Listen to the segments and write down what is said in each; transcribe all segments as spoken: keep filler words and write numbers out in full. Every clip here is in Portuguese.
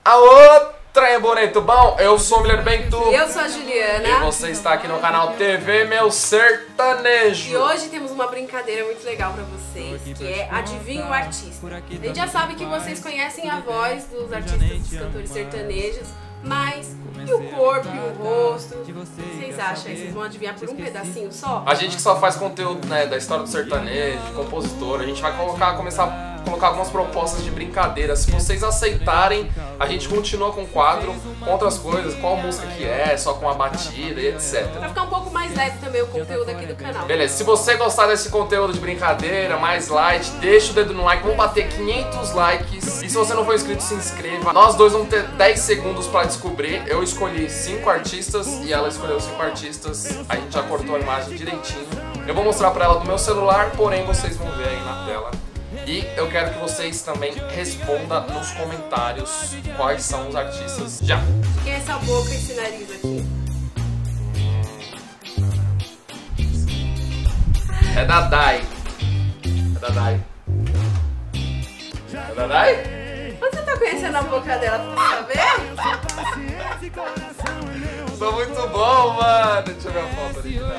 Aô, trem bonito, bom? Eu sou o Guilherme Bento. E eu sou a Juliana. E você está aqui no canal T V Meu Sertanejo. E hoje temos uma brincadeira muito legal pra vocês, que é Adivinha o Artista. A gente já sabe que vocês conhecem a voz dos artistas, dos cantores sertanejos, mas e o corpo e o rosto? O que vocês acham aí? Vocês vão adivinhar por um pedacinho só? A gente que só faz conteúdo, né, da história do sertanejo, de compositor, a gente vai colocar, começar a colocar algumas propostas de brincadeira. Se vocês aceitarem, a gente continua com o quadro, com outras coisas, qual música que é, só com a batida e etcétera. Pra ficar um pouco mais leve também o conteúdo aqui do canal. Beleza, se você gostar desse conteúdo de brincadeira, mais light, deixa o dedo no like, vamos bater quinhentos likes. E se você não for inscrito, se inscreva. Nós dois vamos ter dez segundos pra descobrir. Eu escolhi cinco artistas e ela escolheu cinco artistas. A gente já cortou a imagem direitinho. Eu vou mostrar pra ela no meu celular, porém vocês vão ver aí na tela. E eu quero que vocês também respondam nos comentários quais são os artistas. Já! Quem é essa boca e esse nariz aqui? É da Dai. É da Dai. É da Dai? Você tá conhecendo a boca dela? Tá vendo? Sou muito bom, mano. Deixa eu ver a foto original.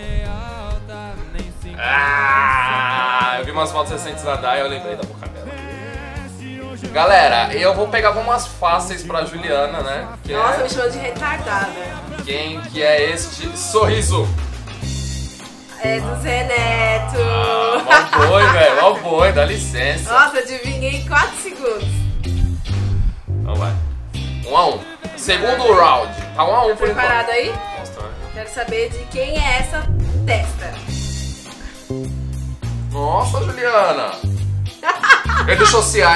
Ah, eu vi umas fotos recentes da Dai e eu lembrei da boca dela. Galera, eu vou pegar algumas fáceis pra Juliana, né? Que Nossa, é... me chamando de retardada. Quem que é este sorriso? É do Zé Neto. Ah, mal boi, velho. Mal boi, dá licença. Nossa, adivinhei em quatro segundos. Então vai. Um a um. Segundo round. Tá um a um por enquanto. Preparado aí? Mostra. Quero saber de quem é essa testa. Nossa, Juliana. Rede social.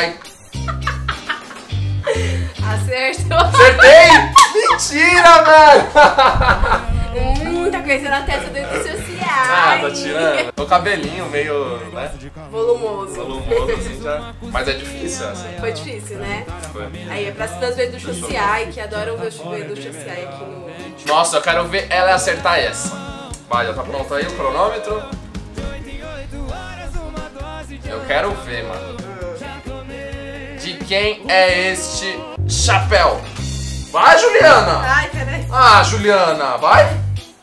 Acertou. Acertei! Mentira, velho! Hum, tá conhecendo a testa do Rede Social. Ah, tá tirando. O cabelinho meio, né? Volumoso. Volumoso assim já. Mas é difícil essa. Foi difícil, né? Foi. Aí é pra cima das Vedo Social, que adoram ver os Vedo Social aqui no... Nossa, eu quero ver ela acertar essa. Vai, já tá pronto aí o cronômetro? Eu quero ver, mano. De quem é este chapéu? Vai, Juliana! Ai, peraí. Ah, Juliana, vai!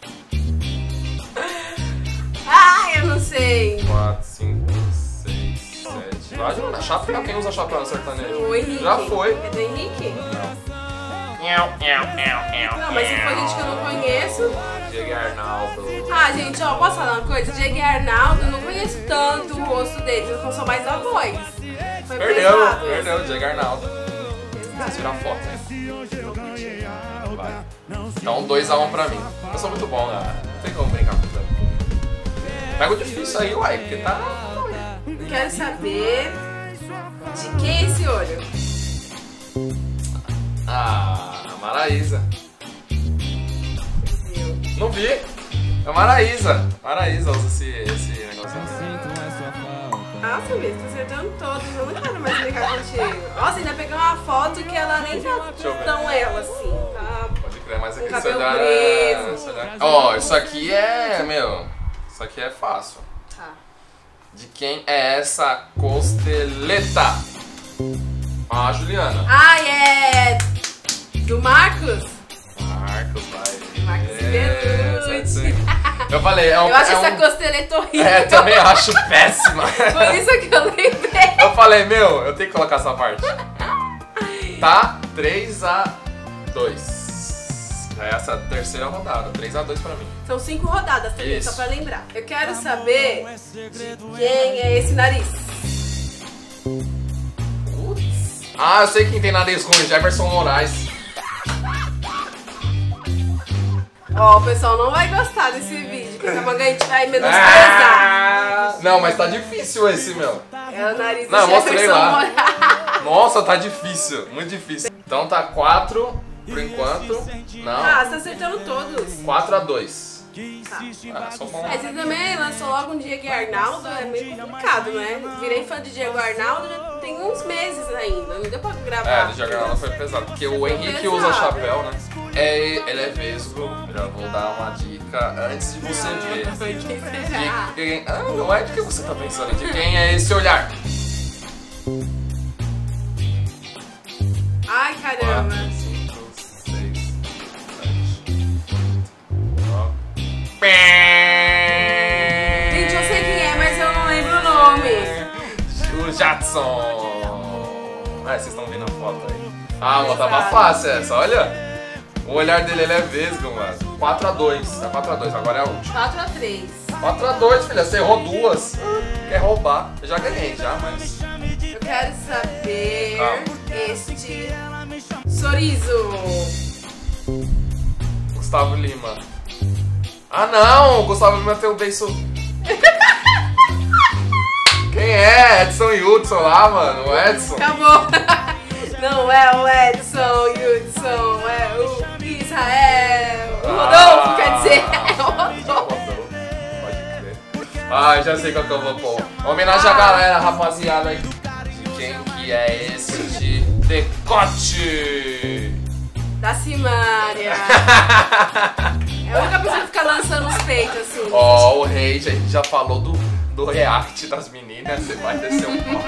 Ai, eu não sei. quatro, cinco, seis, sete. Vai, Juliana, chapéu. Quem usa chapéu no sertanejo? O Henrique. Já foi. É do Henrique? Não, Não, mas se for gente que eu não conheço... Diego Arnaldo. Ah, gente, ó, posso falar uma coisa? Diego e Arnaldo, eu não conheço tanto o rosto deles, eu sou mais a voz. Foi Perdeu, pesado perdeu, Diego Arnaldo. Pesado. Tira a foto. Vai. Então, dois a um pra mim. Eu sou muito bom, galera. Não tem como brincar com isso. Pega o difícil aí, uai, porque tá... Eu quero saber de quem é esse olho. Ah, a Maraísa. Meu. Não vi. É a Maraísa. Maraísa usa esse, esse negócio. Nossa, Miss, tô acertando todos, eu não quero mais brincar contigo. Nossa, ainda peguei uma foto que ela nem tá eu ver. tão ela assim, tá? Pode crer, mas Com aqui cabelo olhar... preso. Ó, isso aqui é, meu... Isso aqui é fácil. Tá. De quem é essa costeleta? Ah, Juliana. Ai, é... do Marcos? Marcos, vai. Marcos É, Belucci. Eu falei, é um... Eu acho é essa um... costeleta horrível. É, também acho péssima. Por isso que eu lembrei. Eu falei, meu, eu tenho que colocar essa parte. Tá? três a dois. Já é essa terceira rodada. três a dois pra mim. São cinco rodadas também, Isso. só pra lembrar. Eu quero saber de quem é esse nariz. Putz. Ah, eu sei quem tem nariz ruim, Jefferson Moraes. Ó, o pessoal não vai gostar desse vídeo, porque a manga a gente vai menosprezar. Ah, não, mas tá difícil esse, meu. É o nariz do Não, eu mostrei Jefferson lá. Moraes. Nossa, tá difícil, muito difícil. Então tá quatro por enquanto. Não, Ah, você tá acertando todos. quatro a dois. Tá. Ah, só bom. É, você também lançou logo um Diego e Arnaldo, é meio complicado, né? Virei fã de Diego e Arnaldo já tem uns meses ainda, não deu pra gravar. É, do Diego Arnaldo foi pesado, porque o Henrique pesado. usa chapéu, né? É, ele é vesgo, já vou dar uma dica antes de você ver. De quem... Ah, não é de que você tá pensando, de quem é esse olhar? Ai, Caramba. cinco, seis, sete, Gente, eu sei quem é, mas eu não lembro o nome. O Jadson. Ah, vocês estão vendo a foto aí. Ah, mano, tava fácil essa, olha. O olhar dele ele é vesgo, mano. quatro a dois. Tá quatro a dois, agora é a última. quatro a três. quatro a dois, filha. Você errou duas. Quer roubar. Eu já ganhei, já, mas... Eu quero saber Calma. este sorriso. Gustavo Lima. Ah, não! O Gustavo Lima tem o beiço... Quem é? Edson Hudson lá, mano. O Edson. Acabou. Não é o Edson Hudson, é o Israel. O Rodolfo, Ah. quer dizer, é o Rodolfo. Pode crer. Ah, já sei qual que eu vou pôr. Homenagem à galera, rapaziada, aí. De quem que é esse decote? Da Simária. É a única pessoa que fica lançando os peitos assim. Ó, oh, o Rei, a gente já falou do, do react das meninas, você vai descer um pau.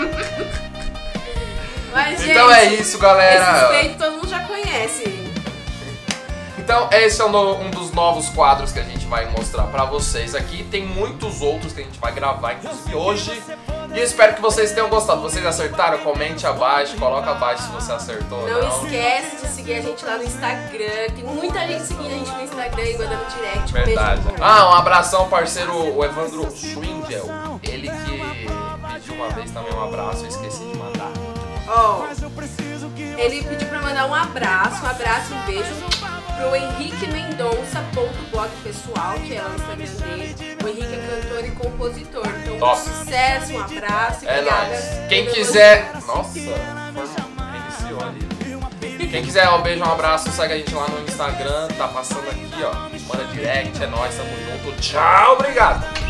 Mas, gente, Então é isso, galera. Esses peitos todo mundo já conhece. Então esse é um, no- um dos novos quadros que a gente vai mostrar pra vocês aqui. Tem muitos outros que a gente vai gravar, inclusive hoje. E eu espero que vocês tenham gostado. Vocês acertaram? Comente abaixo, coloca abaixo se você acertou ou Não não. esquece de seguir a gente lá no Instagram. Tem muita gente seguindo a gente no Instagram e mandando direct. Um Verdade. beijo. Ah, um abração, parceiro, o Evandro Schwindel. Ele que pediu uma vez também um abraço, eu esqueci de mandar. Ó, ele pediu pra mandar um abraço, um abraço, um beijo pro Henrique Mendonça, ponto blog pessoal, que é o Instagram dele. O Henrique é cantor e compositor. Então, Top. um sucesso, um abraço e É obrigada. nóis. Quem pelo quiser... Nossa, reiniciou ali. Quem quiser um beijo, um abraço, segue a gente lá no Instagram, tá passando aqui, ó. Manda direct, é nóis, tamo junto. Tchau, obrigado.